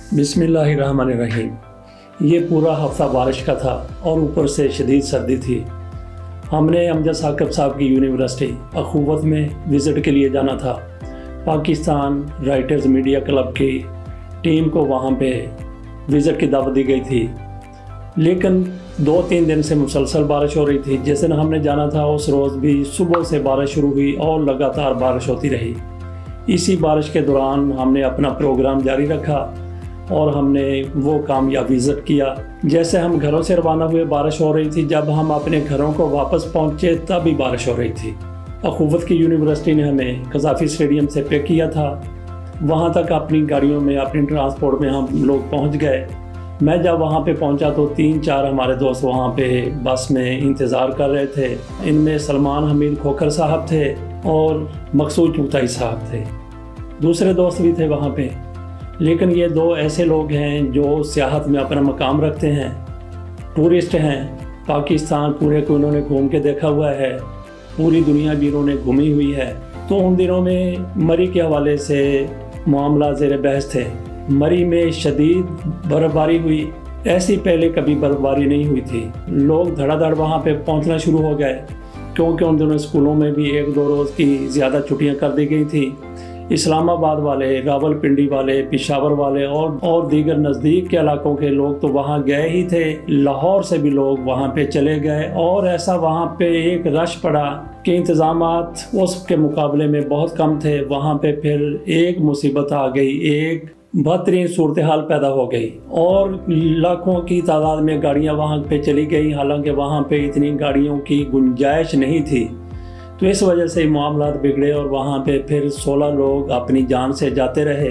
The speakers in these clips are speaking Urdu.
बिस्मिल्लाहिर्रहमानिर्रहीम। ये पूरा हफ्ता बारिश का था और ऊपर से शदीद सर्दी थी। हमने अमजद साकिब साहब की यूनिवर्सिटी अखुवत में विज़िट के लिए जाना था। पाकिस्तान राइटर्स मीडिया क्लब की टीम को वहाँ पे विज़िट की दावत दी गई थी, लेकिन 2-3 दिन से मुसलसल बारिश हो रही थी। जिस दिन हमने जाना था उस रोज़ भी सुबह से बारिश शुरू हुई और लगातार बारिश होती रही। इसी बारिश के दौरान हमने अपना प्रोग्राम जारी रखा और हमने वो कामयाब विज़िट किया। जैसे हम घरों से रवाना हुए बारिश हो रही थी, जब हम अपने घरों को वापस पहुँचे तब भी बारिश हो रही थी। अखुवत की यूनिवर्सिटी ने हमें कज़ाफ़ी स्टेडियम से पिक किया था। वहाँ तक अपनी गाड़ियों में, अपनी ट्रांसपोर्ट में हम लोग पहुँच गए। मैं जब वहाँ पे पहुँचा तो 3-4 हमारे दोस्त वहाँ पे बस में इंतज़ार कर रहे थे। इनमें सलमान हमीद खोखर साहब थे और मकसूद चुगताई साहब थे। दूसरे दोस्त भी थे वहाँ पे, लेकिन ये 2 ऐसे लोग हैं जो सियाहत में अपना मकाम रखते हैं, टूरिस्ट हैं। पाकिस्तान पूरे को उन्होंने घूम के देखा हुआ है, पूरी दुनिया भी उन्होंने घूमी हुई है। तो उन दिनों में मरी के हवाले से मामला ज़ेर बहस थे। मरी में शदीद बर्फ़बारी हुई, ऐसी पहले कभी बर्फ़बारी नहीं हुई थी। लोग धड़ाधड़ वहाँ पे पहुँचना शुरू हो गए, क्योंकि उन दिनों स्कूलों में भी 1-2 रोज़ की ज़्यादा छुट्टियाँ कर दी गई थी। इस्लामाबाद वाले, रावलपिंडी वाले, पेशावर वाले और दीगर नज़दीक के इलाकों के लोग तो वहाँ गए ही थे। लाहौर से भी लोग वहाँ पे चले गए और ऐसा वहाँ पे एक रश पड़ा कि इंतज़ामात उसके मुकाबले में बहुत कम थे। वहाँ पे फिर एक मुसीबत आ गई, एक बदतरीन सूरत हाल पैदा हो गई और लाखों की तादाद में गाड़ियाँ वहाँ पे चली गई। हालांकि वहाँ पे इतनी गाड़ियों की गुंजाइश नहीं थी, तो इस वजह से मामलात बिगड़े और वहाँ पे फिर 16 लोग अपनी जान से जाते रहे।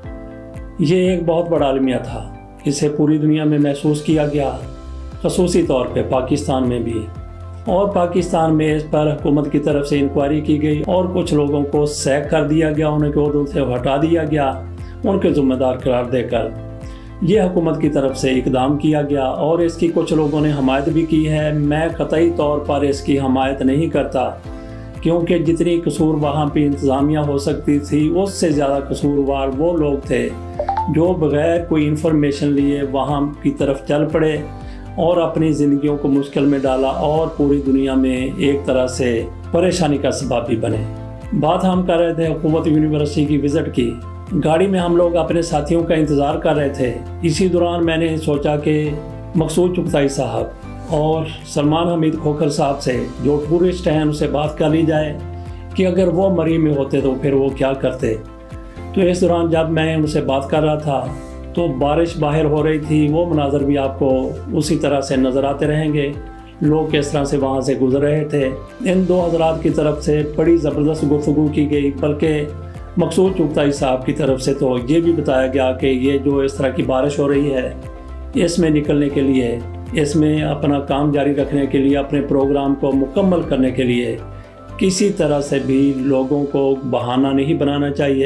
ये एक बहुत बड़ा अलमिया था, इसे पूरी दुनिया में महसूस किया गया, ख़ुसूसी तौर पे पाकिस्तान में भी। और पाकिस्तान में इस पर हुकूमत की तरफ से इंक्वायरी की गई और कुछ लोगों को सैक कर दिया गया, उनके ओहदों से हटा दिया गया, उनके ज़िम्मेदार करार देकर। यह हुकूमत की तरफ से इक़दाम किया गया और इसकी कुछ लोगों ने हमायत भी की है। मैं क़तई तौर पर इसकी हमायत नहीं करता, क्योंकि जितनी कसूर वहाँ पे इंतज़ामिया हो सकती थी, उससे ज़्यादा कसूरवार वो लोग थे जो बग़ैर कोई इन्फॉर्मेशन लिए वहाँ की तरफ चल पड़े और अपनी ज़िंदगियों को मुश्किल में डाला और पूरी दुनिया में एक तरह से परेशानी का सबब भी बने। बात हम कर रहे थे हुकूमत यूनिवर्सिटी की विज़िट की। गाड़ी में हम लोग अपने साथियों का इंतज़ार कर रहे थे। इसी दौरान मैंने सोचा कि मकसूद चुगताई साहब और सलमान हमीद खोखर साहब से, जो टूरिस्ट हैं, उनसे बात कर ली जाए कि अगर वो मरी में होते तो फिर वो क्या करते। तो इस दौरान जब मैं उनसे बात कर रहा था तो बारिश बाहर हो रही थी। वो मनाज़र भी आपको उसी तरह से नज़र आते रहेंगे, लोग किस तरह से वहाँ से गुजर रहे थे। इन 2 हज़रात की तरफ से बड़ी ज़बरदस्त गुफ्तगू की गई, बल्कि मकसूद चुगताई साहब की तरफ से तो ये भी बताया गया कि ये जो इस तरह की बारिश हो रही है, इसमें निकलने के लिए, इसमें अपना काम जारी रखने के लिए, अपने प्रोग्राम को मुकम्मल करने के लिए किसी तरह से भी लोगों को बहाना नहीं बनाना चाहिए।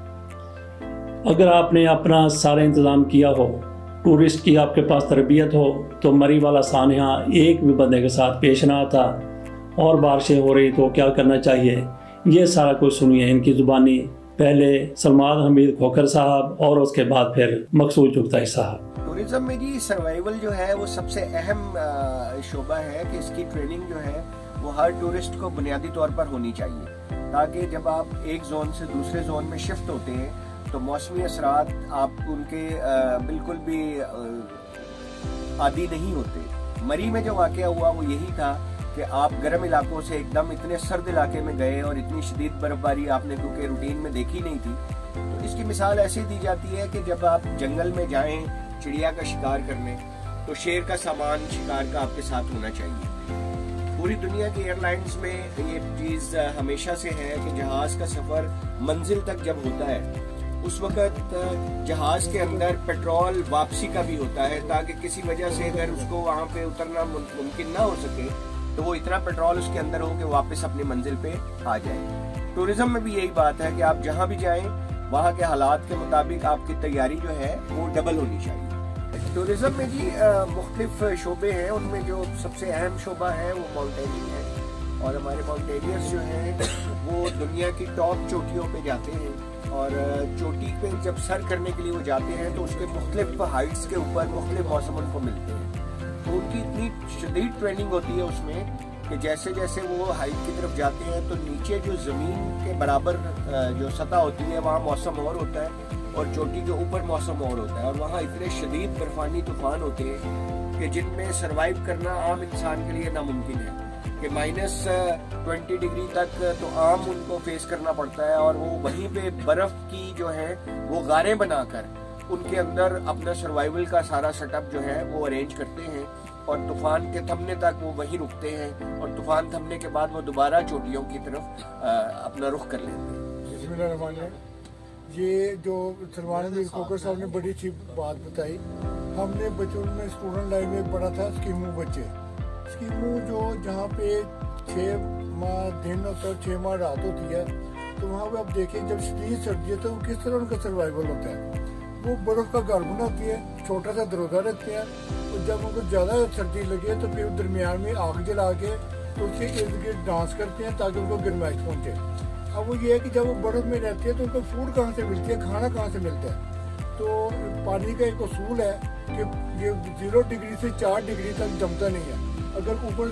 अगर आपने अपना सारा इंतज़ाम किया हो, टूरिस्ट की आपके पास तरबियत हो, तो मरी वाला सानहा एक भी बंदे के साथ पेश ना आता और बारिशें हो रही तो क्या करना चाहिए, ये सारा कुछ सुनिए इनकी ज़ुबानी। पहले सलमान हमीद खोखर साहब और उसके बाद फिर मकसूद चुगताई साहब। टूरिज्म में जी सर्वाइवल जो है वो सबसे अहम शोबा है कि इसकी ट्रेनिंग जो है वो हर टूरिस्ट को बुनियादी तौर पर होनी चाहिए, ताकि जब आप एक जोन से दूसरे जोन में शिफ्ट होते हैं तो मौसमी असरात आप उनके बिल्कुल भी आदी नहीं होते। मरी में जो वाक़या हुआ वो यही था कि आप गर्म इलाकों से एकदम इतने सर्द इलाके में गए और इतनी शदीद बर्फबारी आपने क्योंकि रूटीन में देखी नहीं थी। तो इसकी मिसाल ऐसी दी जाती है कि जब आप जंगल में जाएं चिड़िया का शिकार करने, तो शेर का सामान शिकार का आपके साथ होना चाहिए। पूरी दुनिया की एयरलाइंस में ये चीज़ हमेशा से है कि जहाज का सफ़र मंजिल तक जब होता है उस वक़्त जहाज के अंदर पेट्रोल वापसी का भी होता है, ताकि किसी वजह से अगर उसको वहाँ पे उतरना मुमकिन ना हो सके तो वो इतना पेट्रोल उसके अंदर हो कि वापस अपनी मंजिल पे आ जाए। टूरिज्म में भी यही बात है कि आप जहाँ भी जाएं वहाँ के हालात के मुताबिक आपकी तैयारी जो है वो डबल होनी चाहिए। टूरिज्म में जी मुख्तलिफ शोबे हैं, उनमें जो सबसे अहम शोबा है वो माउंटेनिंग है और हमारे माउंटेनियर्स जो हैं वो दुनिया की टॉप चोटियों पे जाते हैं اور چوٹی پہ جب سر کرنے کے لیے وہ جاتے ہیں تو اس کے مختلف ہائٹس کے اوپر مختلف موسم ان کو ملتے ہیں، تو ان کی اتنی شدید ٹریننگ ہوتی ہے اس میں کہ جیسے جیسے وہ ہائٹ کی طرف جاتے ہیں تو نیچے جو زمین کے برابر جو سطح ہوتی ہے وہاں موسم اور ہوتا ہے اور چوٹی کے اوپر موسم اور ہوتا ہے، اور وہاں اتنے شدید برفانی طوفان ہوتے ہیں کہ جن میں سروائیو کرنا عام انسان کے لیے ناممکن ہے، کہ -20 ڈگری تک تو عام ان کو فیس کرنا پڑتا ہے، اور وہ وہیں پہ برف کی جو ہے وہ غاریں بنا کر ان کے اندر اپنا سروائیول کا سارا سیٹ اپ جو ہے وہ ارینج کرتے ہیں، اور طوفان کے تھمنے تک وہ وہیں رکتے ہیں، اور طوفان تھمنے کے بعد وہ دوبارہ چوٹیوں کی طرف اپنا رخ کر لیتے ہیں۔ بسم اللہ الرحمن الرحیم۔ یہ جو سلمان امیر کھوکھر صاحب نے بڑی اچھی بات بتائی۔ ہم نے بچوں میں اسٹوڈنٹ لائف میں پڑھا تھا اسکیمو بچے، اسکیمو جو جہاں پہ 6 ماہ دن ہوتا ہے 6 ماہ رات ہوتی ہے، تو وہاں پہ آپ دیکھیں جب شدید سردی ہے تو کس طرح ان کا سروائیول ہوتا ہے۔ وہ برف کا گھر بناتی ہے، چھوٹا سا دروازہ رکھتے ہیں، اور جب ان کو زیادہ سردی لگے تو پھر درمیان میں آگ جلا کے تو اس کے ارد گرد ڈانس کرتے ہیں تاکہ ان کو گرمائش پہنچے۔ اب وہ یہ ہے کہ جب وہ برف میں رہتے ہیں تو ان کو فوڈ کہاں سے ملتی ہے، کھانا کہاں سے ملتا ہے؟ تو پانی کا ایک اصول ہے کہ یہ 0 ڈگری سے 4 ڈگری تک جمتا نہیں ہے۔ اگر اوپر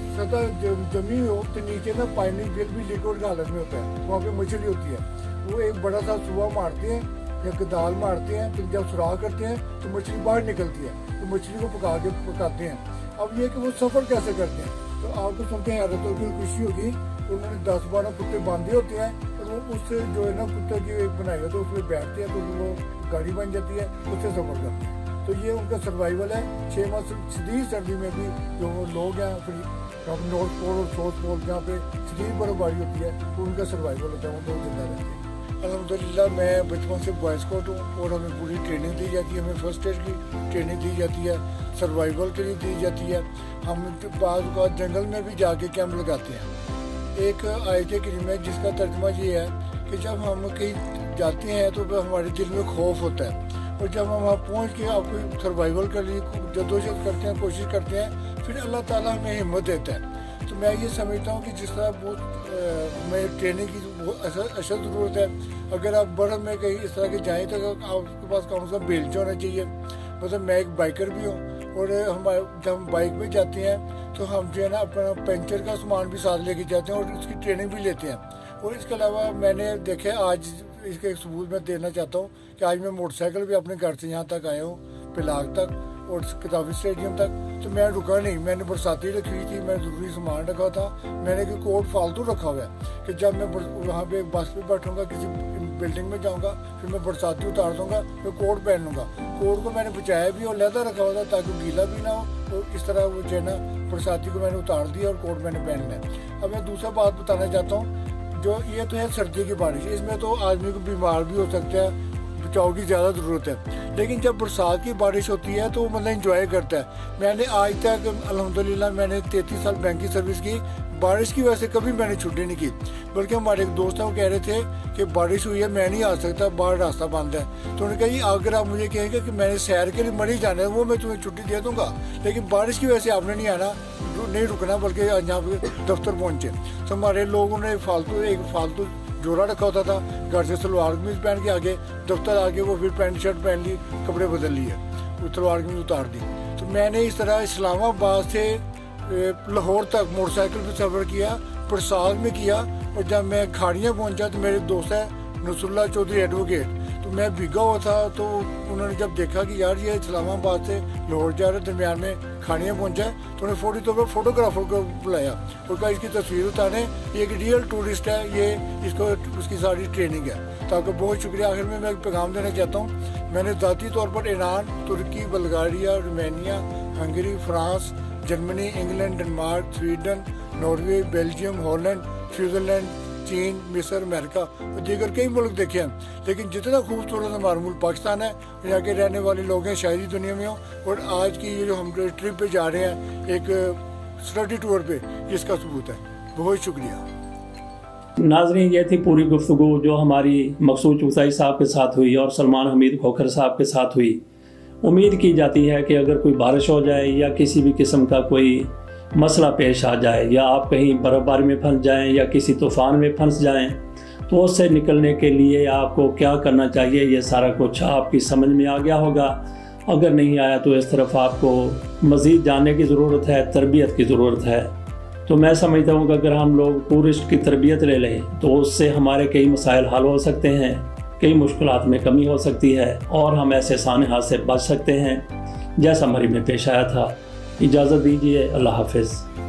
سطح جمی ہو تو نیچے نا پانی پھر بھی لیکوڈ حالت میں ہوتا ہے، وہاں پہ مچھلی ہوتی ہے، وہ ایک بڑا سا سوا مارتے ہیں یا کدال مارتے ہیں، پھر جب سوراخ کرتے ہیں تو مچھلی باہر نکلتی ہے، تو مچھلی کو پکاتے ہیں۔ اب یہ کہ وہ سفر کیسے کرتے ہیں، تو آپ کو سن کے حیرت ہوگی، خوشی ہوگی، انہوں نے 10-12 کتے باندھے ہوتے ہیں، اور وہ اس سے جو ہے نا کتے کی ایک بنائی ہوتی ہے اس میں بیٹھتے ہیں تو وہ گاڑی بن جاتی ہے، اس سے سفر کرتے ہیں۔ تو یہ ان کا سروائیول ہے 6 ماہ شدید سردی میں بھی جو لوگ ہیں نارتھ پول اور ساؤتھ پول جہاں پہ شدید برف باری ہوتی ہے تو ان کا سروائیول ہوتا ہے، وہ لوگ زندہ رہتے ہیں۔ الحمدللہ میں بچپن سے بوائے اسکاؤٹ ہوں، اور ہمیں پوری ٹریننگ دی جاتی ہے، ہمیں فرسٹ ایڈ کی ٹریننگ دی جاتی ہے، سروائیول کے لیے دی جاتی ہے۔ ہم بعض اوقات جنگل میں بھی جا کے کیمپ لگاتے ہیں۔ ایک آیت کریمہ ہے جس کا ترجمہ یہ ہے کہ جب ہم کہیں جاتے ہیں تو ہمارے دل میں خوف ہوتا ہے، اور جب ہم وہاں پہنچ کے آپ کو سروائیول کے لیے جدوجہد کرتے ہیں، کوشش کرتے ہیں، پھر اللہ تعالیٰ ہمیں ہمت دیتا ہے۔ تو میں یہ سمجھتا ہوں کہ جس طرح ہمیں ٹریننگ کی اشد ضرورت ہے، اگر آپ برف میں کہیں اس طرح کے جائیں تو آپ کے پاس کم سے کم بیلٹ ہونا چاہیے۔ مطلب میں ایک بائکر بھی ہوں، اور جب ہم بائک پہ جاتے ہیں تو ہم جو ہے نا اپنا پنچر کا سامان بھی ساتھ لے کے جاتے ہیں اور اس کی ٹریننگ بھی لیتے ہیں۔ اور اس کے علاوہ میں نے دیکھا آج اس کا ایک ثبوت میں دینا چاہتا ہوں کہ آج میں موٹر سائیکل بھی اپنے گھر سے یہاں تک آیا ہوں، پلاگ تک اور کتابی اسٹیڈیم تک، تو میں رکا نہیں، میں نے برساتی رکھی ہوئی تھی، میں ضروری سامان رکھا تھا، میں نے کوئی کوٹ فالتو رکھا ہوا ہے کہ جب میں وہاں پہ بس پہ بیٹھوں گا، کسی بلڈنگ میں جاؤں گا، پھر میں برساتی اتار دوں گا، پھر کوٹ پہن لوں گا۔ کوٹ کو میں نے بچایا بھی اور علیحدہ رکھا ہوا تھا تاکہ گیلا بھی نہ ہو، اور اس طرح وہ جو ہے نا برساتی کو میں نے اتار دیا اور کوٹ میں نے پہن لیا۔ اب میں دوسرا بات بتانا چاہتا ہوں، جو یہ تو ہے سردی کی بارش، اس میں تو آدمی کو بیمار بھی ہو سکتا ہے، بچاؤ کی زیادہ ضرورت ہے، لیکن جب برسات کی بارش ہوتی ہے تو وہ مطلب انجوائے کرتا ہے۔ میں نے آج تک الحمدللہ میں نے 33 سال بینک کی سروس کی، بارش کی وجہ سے کبھی میں نے چھٹی نہیں کی، بلکہ ہمارے ایک دوست ہیں وہ کہہ رہے تھے کہ بارش ہوئی ہے میں نہیں آ سکتا، باہر راستہ بند ہے، تو انہوں نے کہا جی اگر آپ مجھے کہیں گے کہ میں نے سیر کے لیے مری جانا ہے وہ میں تمہیں چھٹی دے دوں گا، لیکن بارش کی وجہ سے آپ نے نہیں آنا، نہیں رکنا، بلکہ یہاں پہ دفتر پہنچے۔ تو ہمارے لوگوں نے ایک فالتو جوڑا رکھا ہوتا تھا، گھر سے سلوار قمیض پہن کے آگے دفتر آگے وہ پھر پینٹ شرٹ پہن لی، کپڑے بدل لیے، وہ سلوار قمیض اتار دی۔ تو میں نے اس طرح اسلام آباد سے لاہور تک موٹر سائیکل پہ سفر کیا، برسات میں کیا، اور جب میں کھاڑیاں پہنچا تو میرے دوست ہے نصر اللہ چودھری ایڈوکیٹ، تو میں بھیگا ہوا تھا، تو انہوں نے جب دیکھا کہ یار یہ اسلام آباد سے لاہور جا رہے درمیان میں کھاڑیاں پہنچا ہے، تو انہوں نے فوری طور پر فوٹوگرافر کو بلایا اور کہا اس کی تصویر اتاریں، یہ ایک ریئل ٹورسٹ ہے، یہ اس کی ساری ٹریننگ ہے۔ تو آپ کا بہت شکریہ۔ آخر میں ایک پیغام دینا چاہتا ہوں، میں نے ذاتی طور پر ایران، ترکی، بلغاریہ، Romania, Hungary, France, Germany, England, Denmark, Sweden, Norway, Belgium, Holland, Switzerland, چین، مصر، امریکہ اور دیگر کئی ملک دیکھے ہیں، لیکن جتنا خوبصورت ہمارا ملک پاکستان ہے، یہاں کے رہنے والے لوگ ہیں شاید ہی دنیا میں ہوں، اور آج کی یہ جو ہم ٹرپ پہ جا رہے ہیں ایک اسٹڈی ٹور پہ، اس کا ثبوت ہے۔ بہت شکریہ۔ ناظرین، یہ تھی پوری گفتگو جو ہماری مقصود چغتائی صاحب کے ساتھ ہوئی اور سلمان حمید کھوکھر صاحب کے ساتھ ہوئی۔ امید کی جاتی ہے کہ اگر کوئی بارش ہو جائے یا کسی بھی قسم کا کوئی مسئلہ پیش آ جائے، یا آپ کہیں برف باری میں پھنس جائیں یا کسی طوفان میں پھنس جائیں، तो उससे निकलने के लिए आपको क्या करना चाहिए, ये सारा कुछ आपकी समझ में आ गया होगा। अगर नहीं आया तो इस तरफ आपको मज़ीद जानने की ज़रूरत है, तरबियत की ज़रूरत है। तो मैं समझता हूँ कि अगर हम लोग टूरिस्ट की तरबियत ले लें तो उससे हमारे कई मसाइल हल हो सकते हैं, कई मुश्किलात में कमी हो सकती है और हम ऐसे सानहा से बच सकते हैं जैसा मरी में पेश आया था। इजाज़त दीजिए, अल्लाह हाफ़िज़।